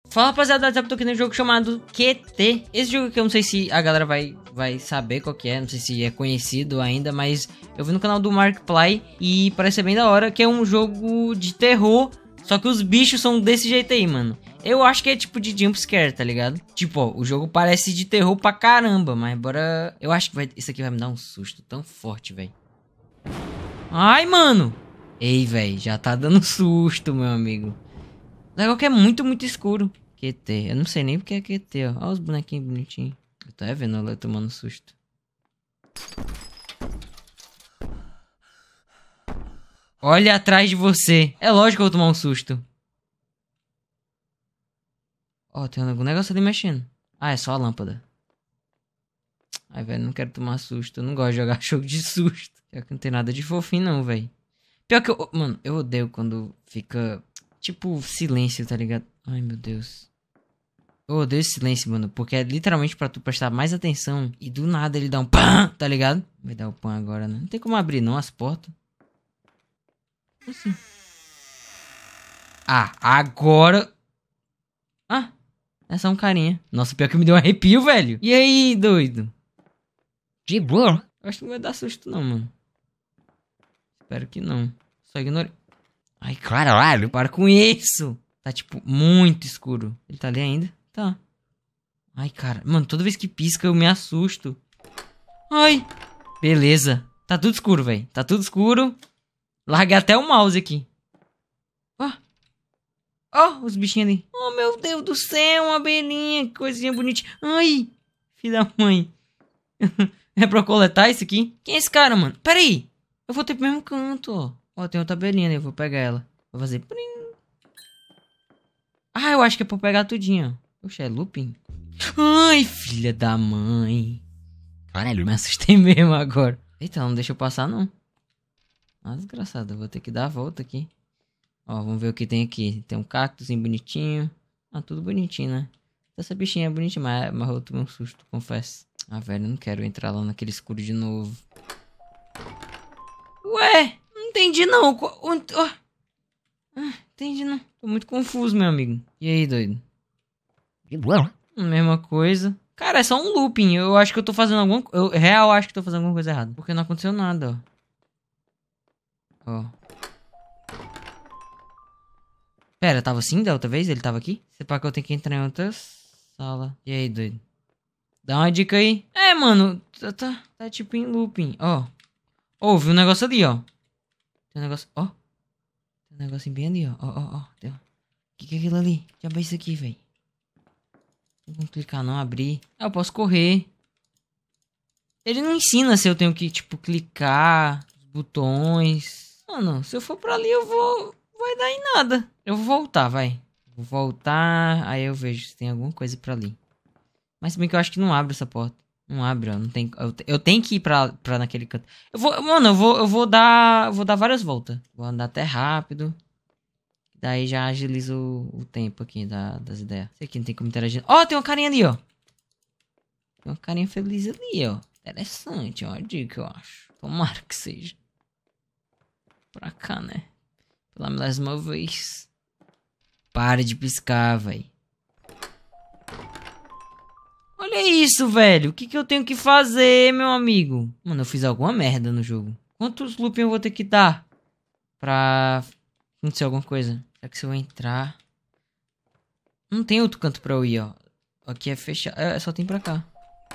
Fala, rapaziada, eu tô aqui no jogo chamado QT. Esse jogo aqui eu não sei se a galera vai saber qual que é, não sei se é conhecido ainda, mas eu vi no canal do Markiplier e parece ser bem da hora, que é um jogo de terror, só que os bichos são desse jeito aí, mano. Eu acho que é tipo de jumpscare, tá ligado? Tipo, ó, o jogo parece de terror pra caramba, mas bora... Eu acho que isso aqui vai me dar um susto tão forte, velho. Ai, mano! Ei, velho, já tá dando susto, meu amigo. Legal que é muito, muito escuro. QT, eu não sei nem porque é QT, ó. Olha os bonequinhos bonitinhos. Eu tô vendo ela tomando susto. Olha atrás de você. É lógico que eu vou tomar um susto. Ó, tem algum negócio ali mexendo. Ah, é só a lâmpada. Ai, velho, não quero tomar susto. Eu não gosto de jogar jogo de susto. Pior que não tem nada de fofinho, não, velho. Pior que eu... Mano, eu odeio quando fica... Tipo, silêncio, tá ligado? Ai, meu Deus. Eu odeio esse silêncio, mano. Porque é literalmente pra tu prestar mais atenção. E do nada ele dá um pã, tá ligado? Vai dar o pã agora, né? Não tem como abrir, não, as portas. Assim. Ah, agora... Ah, é só um carinha. Nossa, pior que me deu um arrepio, velho. E aí, doido? De boa? Acho que não vai dar susto, não, mano. Espero que não. Só ignore... Ai, caralho, para com isso. Tá, tipo, muito escuro. Ele tá ali ainda? Tá. Ai, cara. Mano, toda vez que pisca eu me assusto. Ai. Beleza. Tá tudo escuro, velho. Tá tudo escuro. Larguei até o mouse aqui. Ó. Ó, os bichinhos ali. Oh, meu Deus do céu, uma abelhinha. Que coisinha bonitinha. Ai. Filho da mãe. É pra coletar isso aqui? Quem é esse cara, mano? Pera aí. Eu vou ter pro mesmo canto, ó. Ó, tem outra abelhinha ali. Eu vou pegar ela. Vou fazer... Ah, eu acho que é pra pegar tudinho. Oxe, é looping? Ai, filha da mãe. Caralho, me assustei mesmo agora. Eita, não deixa eu passar, não. Ah, desgraçado, eu vou ter que dar a volta aqui. Ó, vamos ver o que tem aqui. Tem um cactozinho bonitinho. Ah, tudo bonitinho, né? Essa bichinha é bonitinha, mas eu tomei um susto, confesso. Ah, velho, eu não quero entrar lá naquele escuro de novo. Ué, não entendi não. Entendi não. Tô muito confuso, meu amigo. E aí, doido? Mesma coisa. Cara, é só um looping. Eu acho que eu tô fazendo alguma... Eu real acho que tô fazendo alguma coisa errada. Porque não aconteceu nada, ó. Ó. Pera, tava assim da outra vez? Ele tava aqui? Se pá que eu tenho que entrar em outra sala. E aí, doido? Dá uma dica aí. É, mano. Tá tipo em looping. Ó. Ó, vi um negócio ali, ó. Tem um negócio... Ó. Tem um negocinho bem ali, ó. Ó. O que é aquilo ali? Já é isso aqui, velho. Não vou clicar não, abrir. Ah, eu posso correr. Ele não ensina se eu tenho que, tipo, clicar os botões. Mano, se eu for pra ali eu vou... Vai dar em nada. Eu vou voltar, vai. Vou voltar. Aí eu vejo se tem alguma coisa pra ali. Mas se bem que eu acho que não abre essa porta. Não abre, ó. Não tem... Eu tenho que ir pra naquele canto. Mano, eu vou dar várias voltas. Vou andar até rápido. Daí já agiliza o tempo aqui das ideias. Esse aqui não tem como interagir. Ó, tem uma carinha ali, ó. Tem uma carinha feliz ali, ó. Interessante, ó. A dica, eu acho. Tomara que seja. Pra cá, né? Pela milésima vez. Para de piscar, velho. Olha isso, velho. O que eu tenho que fazer, meu amigo? Mano, eu fiz alguma merda no jogo. Quantos loopings eu vou ter que dar pra acontecer alguma coisa? Será que se eu entrar... Não tem outro canto pra eu ir, ó. Aqui é fechado. Só tem pra cá.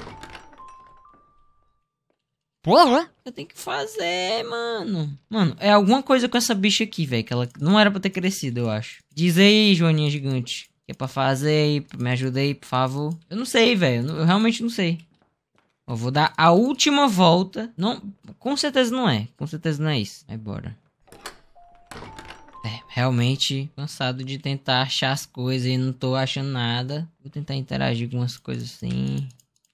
Porra! Eu tenho que fazer, mano. Mano, é alguma coisa com essa bicha aqui, velho. Que ela não era pra ter crescido, eu acho. Diz aí, Joaninha Gigante. O que é pra fazer aí? Me ajuda aí, por favor. Eu não sei, velho. Eu realmente não sei. Eu vou dar a última volta. Não, com certeza não é. Com certeza não é isso. Vai embora. Realmente cansado de tentar achar as coisas e não tô achando nada. Vou tentar interagir com umas coisas assim.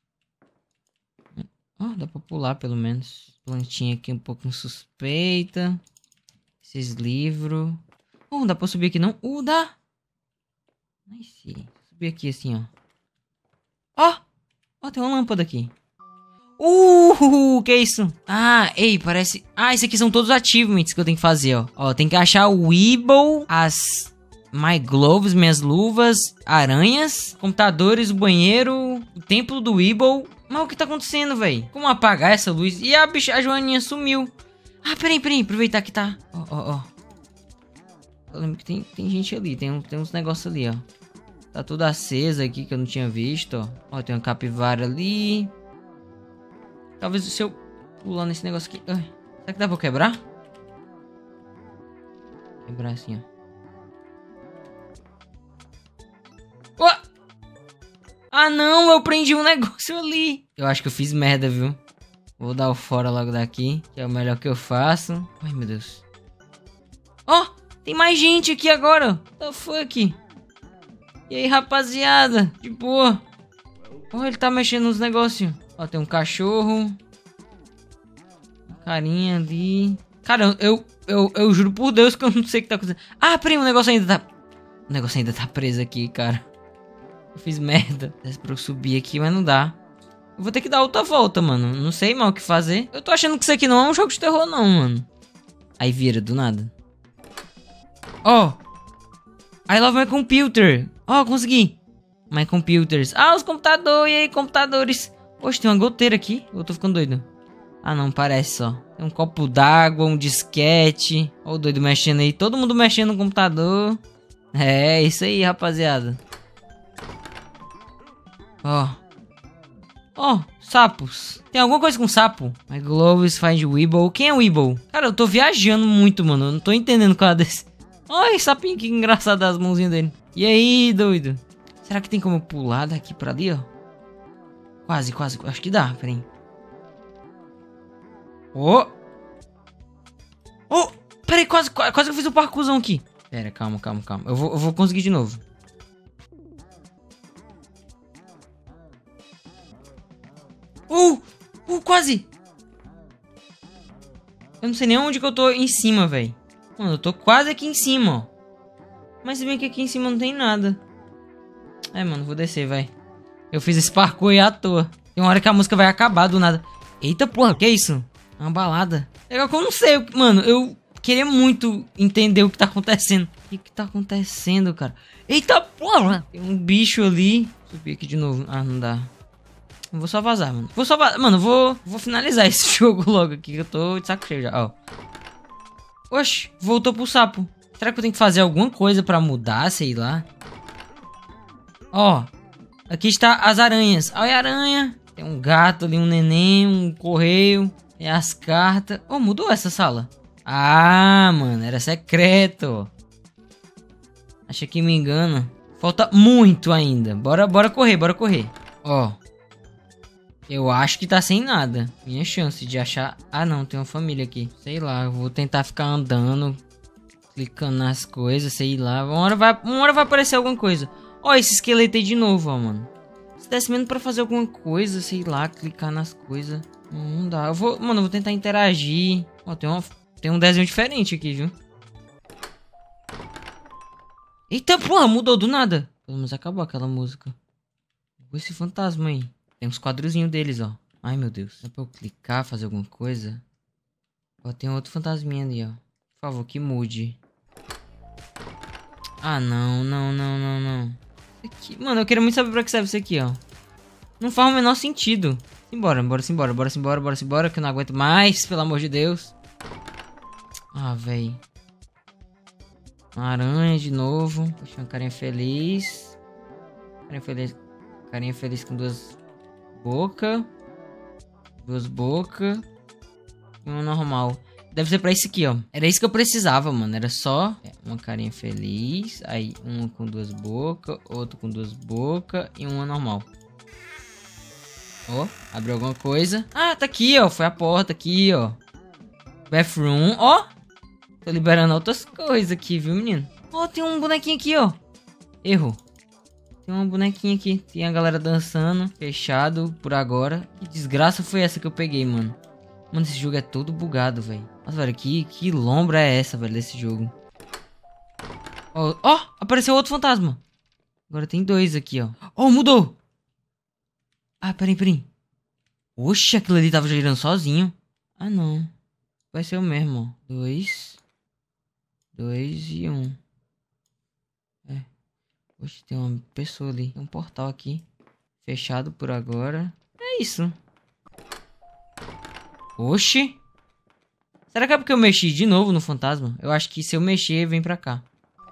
Ó, dá pra pular pelo menos. Plantinha aqui um pouquinho suspeita. Esses livros. Oh, dá pra subir aqui não? Dá! Nice. Subir aqui assim, ó. Ó, tem uma lâmpada aqui. Que é isso? Ah, ei, parece... Ah, esses aqui são todos achievements que eu tenho que fazer, ó. Ó, tem que achar o Weeble, as My gloves, minhas luvas, aranhas, computadores, o banheiro, o templo do Weeble. Mas o que tá acontecendo, velho? Como apagar essa luz? E a Joaninha sumiu. Ah, peraí, aproveitar que tá. Ó. Eu lembro que tem gente ali, tem uns negócios ali, ó. Tá tudo aceso aqui que eu não tinha visto, ó. Ó, tem uma capivara ali. Talvez se eu pular nesse negócio aqui... Ai, será que dá pra quebrar? Quebrar assim, ó. Ah, não, eu prendi um negócio ali. Eu acho que eu fiz merda, viu? Vou dar o fora logo daqui, que é o melhor que eu faço. Ai, meu Deus. Ó, tem mais gente aqui agora. What the fuck? E aí, rapaziada? De boa. Ó, ele tá mexendo nos negócios. Ó, tem um cachorro. Uma carinha ali. Cara, eu juro por Deus que eu não sei o que tá acontecendo. Ah, peraí, o negócio ainda tá... O negócio ainda tá preso aqui, cara. Eu fiz merda. Desce pra eu subir aqui, mas não dá. Eu vou ter que dar outra volta, mano. Não sei mal o que fazer. Eu tô achando que isso aqui não é um jogo de terror, não, mano. Aí vira, do nada. Ó. I love my computer. Ó, consegui. My computers. Ah, os computadores. E aí, computadores. Poxa, tem uma goteira aqui. Eu tô ficando doido. Ah, não, parece só. Tem um copo d'água, um disquete. Ó o doido mexendo aí. Todo mundo mexendo no computador. É, isso aí, rapaziada. Ó, sapos. Tem alguma coisa com sapo? My gloves find Weeble. Quem é o Weeble? Cara, eu tô viajando muito, mano. Eu não tô entendendo qual é desse. Olha esse sapinho, que engraçado as mãozinhas dele. E aí, doido? Será que tem como eu pular daqui pra ali, ó? Quase. Acho que dá, peraí. Peraí, quase que eu fiz o parkourzão aqui. Pera, calma. Eu vou conseguir de novo. Quase! Eu não sei nem onde que eu tô em cima, velho. Mano, eu tô quase aqui em cima, ó. Mas se bem que aqui em cima não tem nada. É, mano, vou descer, vai. Eu fiz esse parkour aí à toa. Tem uma hora que a música vai acabar do nada. Eita, porra, que é isso? É uma balada. Legal que eu não sei, mano. Eu queria muito entender o que tá acontecendo. O que tá acontecendo, cara? Eita, porra! Tem um bicho ali. Subir aqui de novo. Ah, não dá. Vou só vazar, mano. Vou finalizar esse jogo logo aqui, que eu tô de saco cheio já, ó. Oxe, voltou pro sapo. Será que eu tenho que fazer alguma coisa pra mudar, sei lá? Ó, aqui está as aranhas. Olha a aranha. Tem um gato ali, um neném, um correio. Tem as cartas. Oh, mudou essa sala. Ah, mano, era secreto. Acho que me engano. Falta muito ainda. Bora correr. Ó. Eu acho que tá sem nada. Minha chance de achar... Ah, não. Tem uma família aqui. Sei lá. Eu vou tentar ficar andando. Clicando nas coisas. Sei lá. Uma hora vai aparecer alguma coisa. Ó, esse esqueleto aí de novo, ó, mano. Se desse menos pra fazer alguma coisa. Sei lá. Clicar nas coisas. Não dá. Mano, eu vou tentar interagir. Ó, tem um desenho diferente aqui, viu? Eita, porra. Mudou do nada. Pelo menos acabou aquela música. Esse fantasma aí. Tem uns quadrozinhos deles, ó. Ai, meu Deus. Dá pra eu clicar, fazer alguma coisa? Ó, tem outro fantasminha ali, ó. Por favor, que mude. Ah, não. Isso aqui... Mano, eu queria muito saber pra que serve isso aqui, ó. Não faz o menor sentido. Bora embora, que eu não aguento mais, pelo amor de Deus. Ah, véi. Uma aranha de novo. Poxa, uma carinha feliz. Carinha feliz com duas bocas e uma normal. Deve ser pra isso aqui, ó. Era isso que eu precisava, mano. Era só uma carinha feliz. Aí uma com duas bocas, outra com duas bocas e uma normal. Ó, abriu alguma coisa. Ah, tá aqui, ó. Foi a porta aqui, ó. Bathroom, ó. Tô liberando outras coisas aqui, viu, menino? Ó, tem um bonequinho aqui, ó. Erro. Tem uma bonequinha aqui. Tem a galera dançando. Fechado por agora. Que desgraça foi essa que eu peguei, mano? Mano, esse jogo é todo bugado, velho. Nossa, velho, que lombra é essa, velho, desse jogo? Ó, apareceu outro fantasma. Agora tem dois aqui, ó. Ó, mudou. Ah, peraí. Oxe, aquilo ali tava girando sozinho. Ah, não. Vai ser o mesmo, ó. Dois e um. Oxe, tem uma pessoa ali. Tem um portal aqui. Fechado por agora. É isso. Oxi. Será que é porque eu mexi de novo no fantasma? Eu acho que se eu mexer, vem pra cá.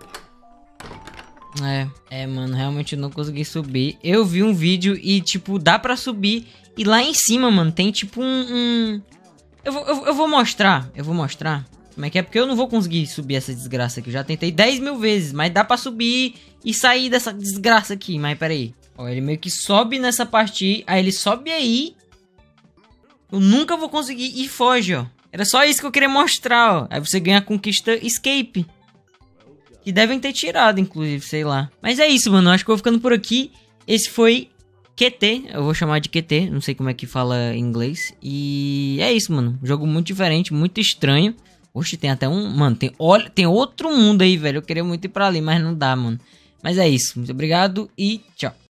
Mano, realmente eu não consegui subir. Eu vi um vídeo e, tipo, dá pra subir. E lá em cima, mano, tem tipo Eu vou mostrar. Eu vou mostrar como é que é, porque eu não vou conseguir subir essa desgraça aqui. Eu já tentei 10 mil vezes, mas dá pra subir e sair dessa desgraça aqui. Mas pera aí. Ó, ele meio que sobe nessa parte. Aí ele sobe aí. Eu nunca vou conseguir e foge, ó. Era só isso que eu queria mostrar, ó. Aí você ganha a conquista Escape. Que devem ter tirado, inclusive, sei lá. Mas é isso, mano. Eu acho que eu vou ficando por aqui. Esse foi QT. Eu vou chamar de QT. Não sei como é que fala em inglês. E é isso, mano. Jogo muito diferente, muito estranho. Oxe, tem até um... Mano, tem outro mundo aí, velho. Eu queria muito ir pra ali, mas não dá, mano. Mas é isso. Muito obrigado e tchau.